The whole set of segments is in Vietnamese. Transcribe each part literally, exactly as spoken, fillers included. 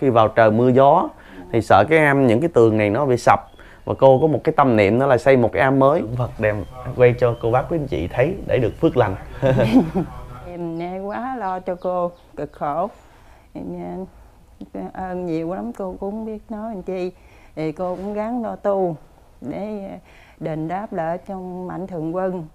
khi vào trời mưa gió thì sợ cái am những cái tường này nó bị sập, và cô có một cái tâm niệm đó là xây một cái am mới. Phật đem quay cho cô bác quý anh chị thấy để được phước lành. Em quá lo cho cô cực khổ, em ơn nhiều lắm, cô cũng không biết nói làm chi, thì cô cũng gắng lo tu để đền đáp lại trong mạnh thường quân.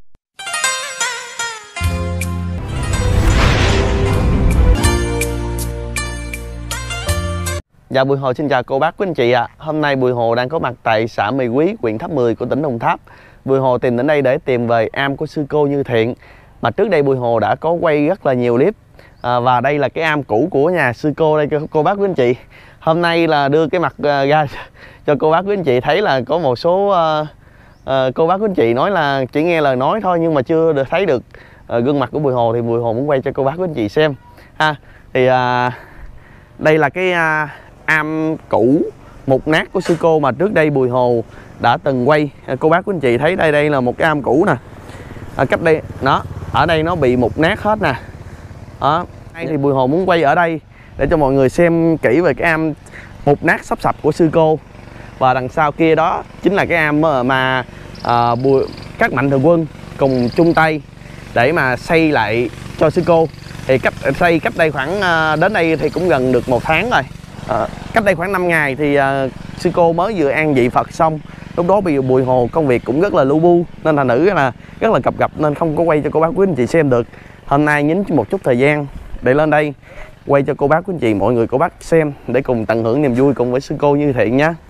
Dạ, Bùi Hồ xin chào cô bác quý anh chị ạ. À. Hôm nay Bùi Hồ đang có mặt tại xã Mì Quý, huyện Tháp Mười của tỉnh Đồng Tháp. Bùi Hồ tìm đến đây để tìm về am của sư cô Như Thiện. Mà trước đây Bùi Hồ đã có quay rất là nhiều clip. À, và đây là cái am cũ của nhà sư cô đây cô bác quý anh chị. Hôm nay là đưa cái mặt uh, ra cho cô bác quý anh chị thấy là có một số uh, uh, cô bác quý anh chị nói là chỉ nghe lời nói thôi nhưng mà chưa được thấy được uh, gương mặt của Bùi Hồ, thì Bùi Hồ muốn quay cho cô bác quý anh chị xem. Ha, thì uh, đây là cái uh, am cũ mục nát của sư cô mà trước đây Bùi Hồ đã từng quay. Cô bác quý anh chị thấy đây, đây là một cái am cũ nè. À, cách đây nó ở đây nó bị mục nát hết nè. Đó, đây thì Bùi Hồ muốn quay ở đây để cho mọi người xem kỹ về cái am mục nát sắp sập của sư cô. Và đằng sau kia đó chính là cái am mà, mà à, Bùi, các mạnh thường quân cùng chung tay để mà xây lại cho sư cô. Thì cách xây cách đây khoảng à, đến đây thì cũng gần được một tháng rồi. À, cách đây khoảng năm ngày thì à, sư cô mới vừa an vị Phật xong. Lúc đó bị Bùi Hồ công việc cũng rất là lu bu nên thành nữ là rất là cập gập nên không có quay cho cô bác quý anh chị xem được. Hôm nay nhín một chút thời gian để lên đây quay cho cô bác quý anh chị, mọi người cô bác xem để cùng tận hưởng niềm vui cùng với sư cô Như Thiện nhé.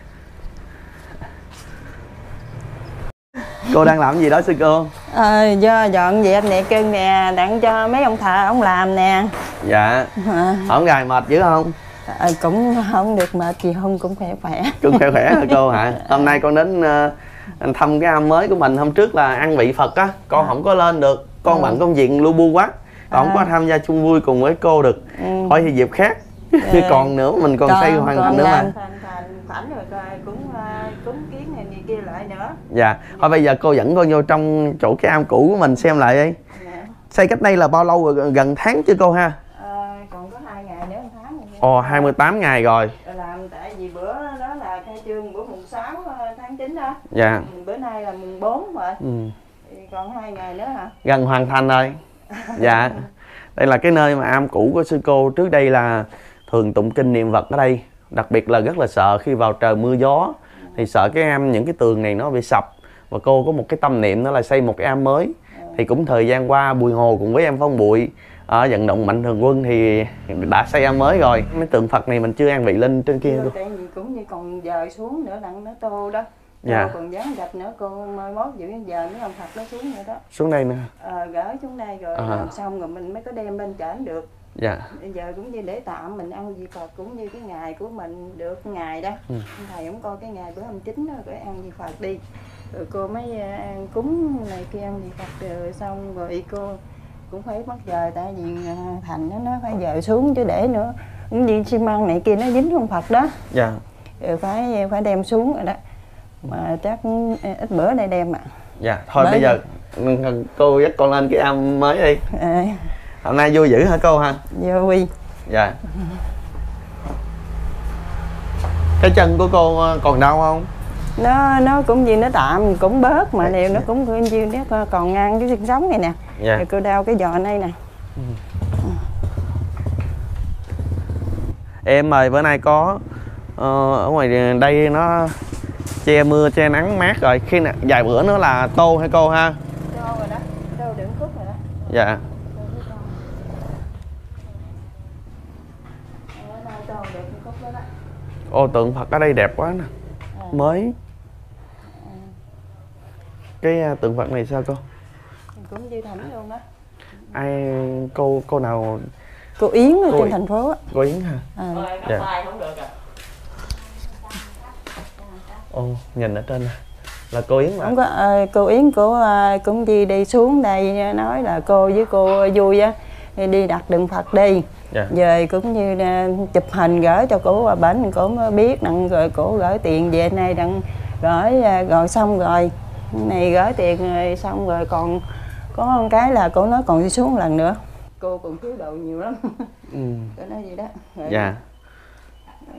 Cô đang làm gì đó sư cô? À, do dọn dẹp nè cưng nè, tặng cho mấy ông thợ ông làm nè. Dạ. À. Ổng gài mệt dữ không? À, cũng không được mệt gì, không cũng khỏe khỏe. Cũng khỏe khỏe hả cô hả? Hôm nay con đến uh, thăm cái am mới của mình. Hôm trước là ăn vị Phật á, con à. không có lên được, con ừ. bận công việc lu bu quá, con à. không có tham gia chung vui cùng với cô được. Ừ. Thôi thì dịp khác. Chứ ừ. còn nữa mình còn, còn xây hoàn thành nữa mà. Thành rồi coi cũng cúng kiến này, này kia lại nữa. Dạ. Thôi bây giờ cô dẫn con vô trong chỗ cái am cũ của mình xem lại đi. Dạ. Xây cách đây là bao lâu rồi? Gần tháng chưa cô ha? À, còn có hai ngày nữa, một tháng. Ồ, hai mươi tám ngày rồi. Làm tại vì bữa đó là khai trương bữa mùng sáu tháng chín đó. Dạ. Bữa nay là mùng bốn rồi. Ừ. Thì còn hai ngày nữa hả? Gần hoàn thành rồi. Dạ. Đây là cái nơi mà am cũ của sư cô. Trước đây là thường tụng kinh niệm Phật ở đây. Đặc biệt là rất là sợ khi vào trời mưa gió thì sợ cái am những cái tường này nó bị sập, và cô có một cái tâm niệm đó là xây một cái am mới. Thì cũng thời gian qua Bùi Hồ cùng với em Phong Bụi ở vận động mạnh thường quân thì đã xây am mới rồi. Mấy tượng Phật này mình chưa an vị lên trên kia luôn. Tại vì cũng như còn dời xuống nữa đặng nó tô đó. Dạ. Cô còn dán gạch nữa, cô mai mốt giữ giờ mấy ông Phật nó xuống nữa đó. Xuống đây nữa. Ờ, gửi xuống đây rồi à. làm xong rồi mình mới có đem lên trển được. Dạ. Bây giờ cũng như để tạm mình ăn vị Phật cũng như cái ngày của mình được ngày đó. Ừ. Thầy cũng coi cái ngày bữa hôm chín đó rồi ăn vị Phật đi. Rồi cô mới ăn cúng này kia ăn vị Phật rồi xong rồi cô cũng phải mất giờ, tại vì Thành nó nó phải dời xuống chứ để nữa cũng như xi măng này kia nó dính con Phật đó. Dạ. Rồi phải phải đem xuống rồi đó. Mà chắc ít bữa đây đem ạ. À. Dạ, thôi bây giờ cô dắt con lên cái am mới đi. À. Hôm nay vui dữ hả cô ha? Vui. Dạ. Cái chân của cô còn đau không? Nó nó cũng gì nó tạm cũng bớt mà đều nó cũng cũng như nó còn ngang cái xương sống này nè. Dạ. Rồi cô đau cái giò này nè. Ừ. Em ơi, bữa nay có uh, ở ngoài đây nó che mưa che nắng mát rồi, khi nào vài bữa nữa là tô hay cô ha? Tô rồi đó, tô đựng khúc rồi đó. Dạ. Ô, tượng Phật ở đây đẹp quá nè. À. Mới. À. Cái uh, tượng Phật này sao cô? Cũng như Thẩm luôn đó. Ai cô cô nào? Cô Yến ở cô trên thành phố á. Cô Yến hả? À. Dạ. Ồ, nhìn ở trên này là cô Yến mà. Không có, à, cô Yến của à, cũng đi đi xuống đây nói là cô với cô vui á đi đặt tượng Phật đi. Dạ. Rồi cũng như uh, chụp hình gửi cho cổ qua bển, cổ mới biết đặng rồi cổ gửi tiền về này đặng gửi uh, rồi xong rồi này gửi tiền rồi xong rồi còn có một cái là cổ nói còn đi xuống một lần nữa. Cô còn thiếu đồ nhiều lắm. Ừ. Cổ nói gì đó. Rồi dạ.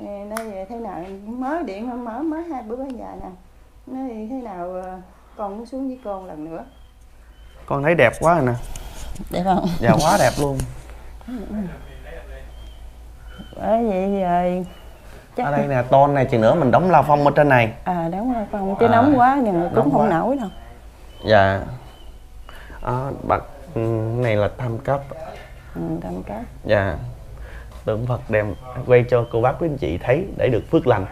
nói về thế nào mới điện mở mới hai bữa giờ nè, nói thế nào con muốn xuống với con lần nữa. Con thấy đẹp quá rồi nè. Đẹp không? Dạ quá đẹp luôn. Bởi vậy rồi chắc ở đây nè, tôn này chừng nữa mình đóng la phong ở trên này. À đóng la phong chứ à, nóng quá nhưng mà cũng không quá. Nổi đâu. Dạ. À, bạc này là tam cấp. Ừ, tam cấp. Dạ. Tượng Phật đem quay cho cô bác quý anh chị thấy để được phước lành.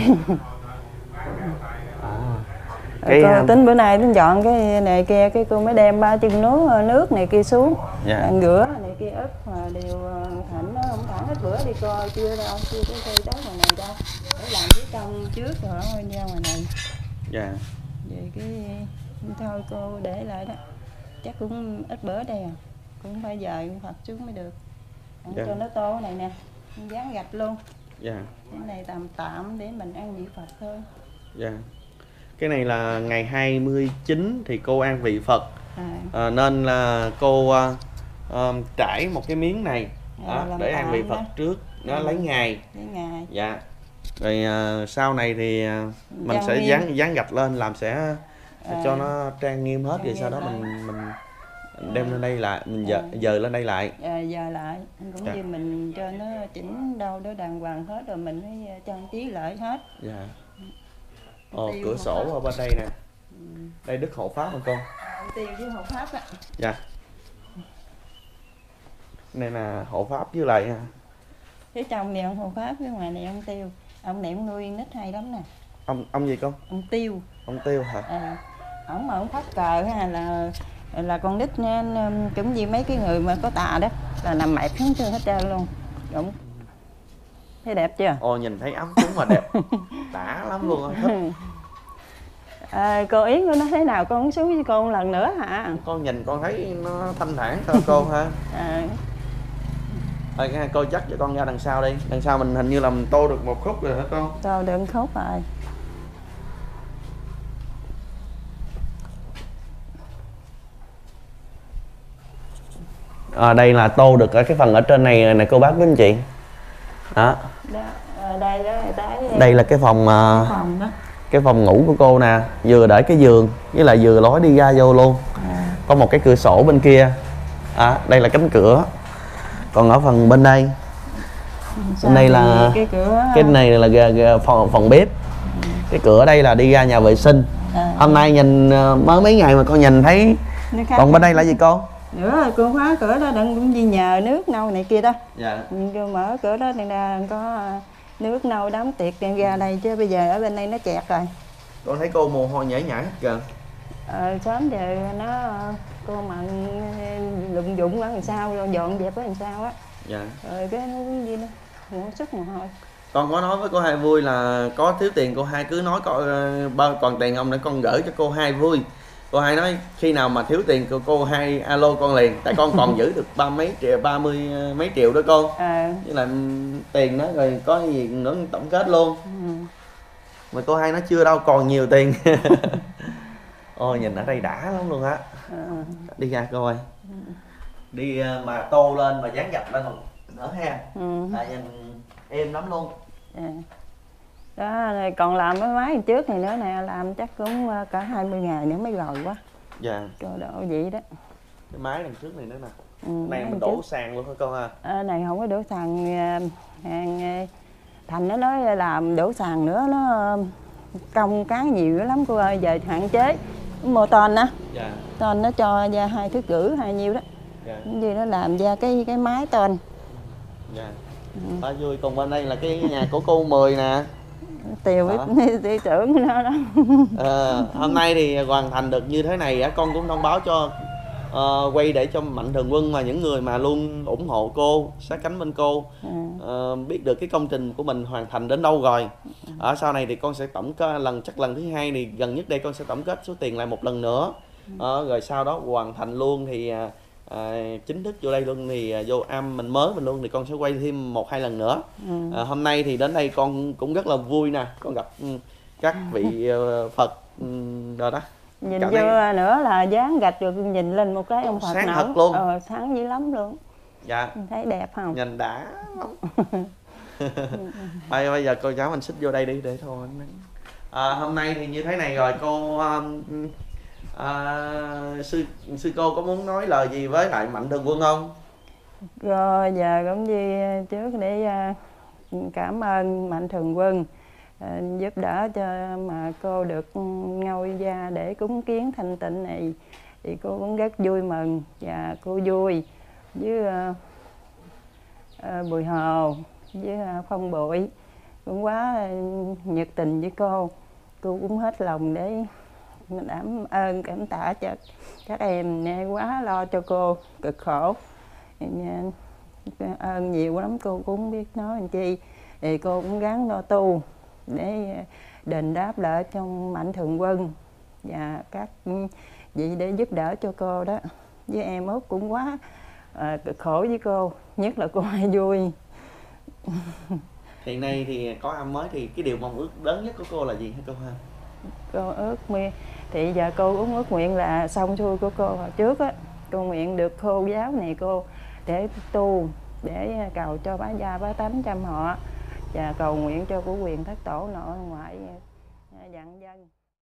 À, cái cô tính bữa nay tính dọn cái này kia, cái cô mới đem ba chân nước nước này kia xuống. Dạ. Ăn rửa này kia ớt mà đều thảnh nó không thẳng hết bữa đi coi chưa đâu, chưa có cây tới ngoài này đâu. Để làm cái trong trước rồi ra ngoài này. Dạ. Vậy cái thôi cô để lại đó. Chắc cũng ít bữa đây à. Cũng phải dời Phật xuống mới được. Ăn dạ. Cho nó tô cái này nè, dán gạch luôn. Dạ. Cái này tạm tạm để mình ăn vị Phật thôi. Dạ. Cái này là ngày hai mươi chín thì cô ăn vị Phật. À. À, nên là cô uh, uh, trải một cái miếng này à, đó, để ăn vị Phật đó. Trước nó ừ. lấy ngày. Lấy ngày. Dạ. Rồi uh, sau này thì uh, mình trang sẽ nghiêm. dán dán gạch lên làm sẽ à. cho nó trang nghiêm hết, rồi sau đó mình mình đem à. lên đây lại, mình dời, à. dời lên đây lại. À, dời lại cũng dạ. như mình cho nó chỉnh đâu đó đàng hoàng hết rồi mình mới trang trí lại hết. Dạ. Ồ, cửa sổ ở bên đây nè. Ừ. Đây Đức Hộ Pháp hả con? Tiêu với Hộ Pháp á. Dạ. Này là Hộ Pháp với lại phía trong này ông Hộ Pháp, phía ngoài này ông Tiêu. Ông này ông nuôi nít hay lắm nè. Ông ông gì con? Ông Tiêu. Ông Tiêu hả? À, ổng mà ông phát cờ hay là là con nít nên cũng như mấy cái người mà có tà đó là nằm mẹp xuống trơn hết trơn luôn. Đúng. Thấy đẹp chưa? Ồ, nhìn thấy ấm cúng mà đẹp. Đã lắm luôn á. À, cô Yến của nó thế nào, con muốn xuống với cô một lần nữa hả? Con nhìn con thấy nó thanh thản thôi cô ha. À. Thôi cô dắt cho con ra đằng sau đi. Đằng sau mình hình như là mình tô được một khúc rồi hả con? Tô được một khúc rồi. À, đây là tô được ở cái phần ở trên này nè cô bác với anh chị. Đó. Đó, đây đó, đây, đây là cái phòng, uh, phòng đó. Cái phòng ngủ của cô nè, vừa để cái giường với lại vừa lối đi ra vô luôn. À. Có một cái cửa sổ bên kia. À, đây là cánh cửa. Còn ở phần bên đây, bên đây là cái, cửa... cái này là g, g, phòng, phòng bếp. Ừ. Cái cửa đây là đi ra nhà vệ sinh. À. Hôm nay nhìn mới mấy ngày mà con nhìn thấy. Còn bên đây là gì cô? Nữa rồi cô khóa cửa đó đừng cũng đi nhờ nước nâu này kia đó. Dạ. Cô mở cửa đó đang ra có nước nâu đám tiệc đem ra đây chứ bây giờ ở bên đây nó chẹt rồi. Con thấy cô mồ hôi nhảy nhảy hết kìa. Ờ, sớm giờ nó cô mà lụng dụng ở làm sao rồi dọn dẹp ở làm sao á. Dạ. Rồi cái nó gì đó nó sức mồ hôi. Con có nói với cô Hai vui là có thiếu tiền cô Hai cứ nói có bao còn tiền không để con gửi cho cô Hai vui. Cô Hai nói khi nào mà thiếu tiền cô, cô Hai alo con liền, tại con còn giữ được ba mấy triệu, ba mươi mấy triệu đó con. À. Với lại tiền đó rồi có gì nữa tổng kết luôn. Ừ. Mà cô Hai nói chưa đâu, còn nhiều tiền. Ôi nhìn ở đây đã lắm luôn á. À. Đi ra coi. Ừ. Đi mà tô lên mà dán gạch lên nữa ha. Ừ. Tại nhìn êm lắm luôn. À. Đó, còn làm cái máy trước này nữa nè, làm chắc cũng cả hai mươi ngày nữa mới rồi quá. Dạ. Cho độ vậy đó. Cái máy đằng trước này nữa nè. Ừ, này mình đổ trước. Sàn luôn hả con ha? À, này không có đổ sàn, hàng Thành nó nói làm đổ sàn nữa nó công cán nhiều lắm cô ơi, giờ hạn chế. Mua tên á. Dạ. Tên nó cho ra hai thứ rưỡi hai nhiêu đó. Dạ. Gì nó làm ra cái cái máy tên. Dạ. Ừ. Ba vui, còn bên đây là cái nhà của cô Mười nè. Tiều biết tưởng của nó đó. À, hôm nay thì hoàn thành được như thế này, con cũng thông báo cho uh, quay để cho Mạnh Thường Quân mà những người mà luôn ủng hộ cô, sát cánh bên cô uh, biết được cái công trình của mình hoàn thành đến đâu rồi. Ở sau này thì con sẽ tổng kết lần chắc lần thứ hai thì gần nhất đây con sẽ tổng kết số tiền lại một lần nữa. Uh, rồi sau đó hoàn thành luôn thì uh, À, chính thức vô đây luôn thì à, vô am mình mới mình luôn thì con sẽ quay thêm một hai lần nữa. Ừ. À, hôm nay thì đến đây con cũng rất là vui nè, con gặp um, các vị uh, Phật um, rồi đó. Nhìn vô này... nữa là dán gạch rồi nhìn lên một cái ông Phật sáng thật luôn. Ờ, sáng dữ lắm luôn. Dạ. Thấy đẹp không? Nhìn đã lắm. Bây bây giờ cô cháu mình xích vô đây đi để thôi. À, hôm nay thì như thế này rồi cô um, à, sư sư cô có muốn nói lời gì với lại Mạnh Thường Quân không? Rồi giờ cũng gì trước để uh, cảm ơn Mạnh Thường Quân uh, giúp đỡ cho mà cô được ngôi gia để cúng kiến thanh tịnh này, thì cô cũng rất vui mừng và cô vui với uh, uh, Bùi Hồ với uh, Phong Bụi cũng quá uh, nhiệt tình với cô. Cô cũng hết lòng để cảm ơn cảm tạ cho các em nghe quá lo cho cô cực khổ. Ơn nhiều lắm, cô cũng không biết nói làm chi. Thì cô cũng gắng lo tu để đền đáp lại cho Mạnh Thường Quân và các vị để giúp đỡ cho cô đó. Với em Út cũng quá à, cực khổ với cô, nhất là cô hay vui. Hiện nay thì có em mới thì cái điều mong ước lớn nhất của cô là gì hả cô ha? Cô ước nguyện thì giờ cô cũng ước nguyện là xong xuôi của cô hồi trước á, cô nguyện được cô giáo này cô để tu, để cầu cho bá gia bá tánh trăm họ, và cầu nguyện cho của quyền thất tổ nội ngoại dặn dân.